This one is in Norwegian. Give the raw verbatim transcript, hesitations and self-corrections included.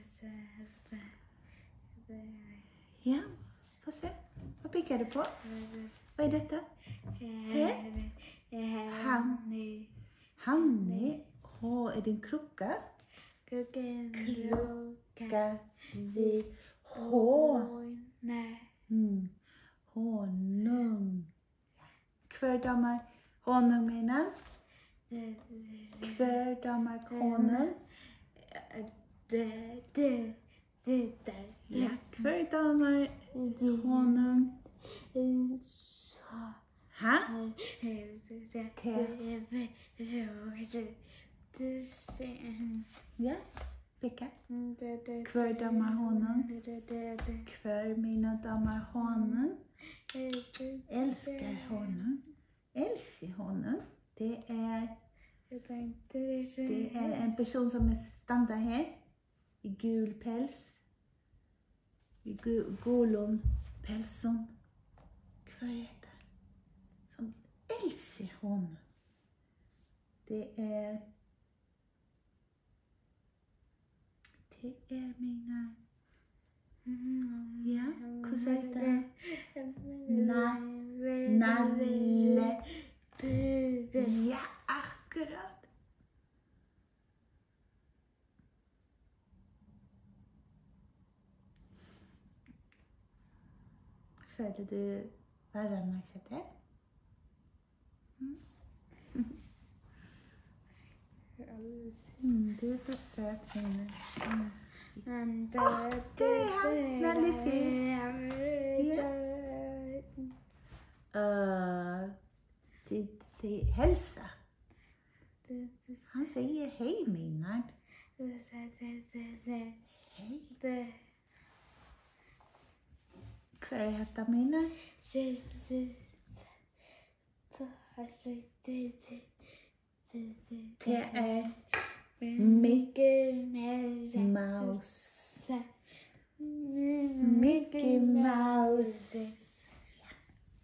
Ja, få se. Hva pikker du på? Hva er dette? Honey. Honey. Å, er det en krukke? Krukke. Håne. Honung. Hver damer honung, mener? Hver damer honung? Ja, hver damer honung? Hæ? Ja, pikke. Hver damer honung? Hver mine damer honung? Elsker honung. Elsker honung. Det er, det er en person som er standet her. I gul pels. I golom pelsen. Hva er det? Som elsker honung. Det er, det er mine, ja, hva sier det? Nalle. Ja, akkurat. Føler du varene ikke det? Mm, du er så søt, Mine. Åh, det er han! Veldig fin. Ja. Uh, til, til helse. Han sier hei, Mine. Hei. Hva er dette, Mine? Det er Mickey Mouse. Mickey Mouse.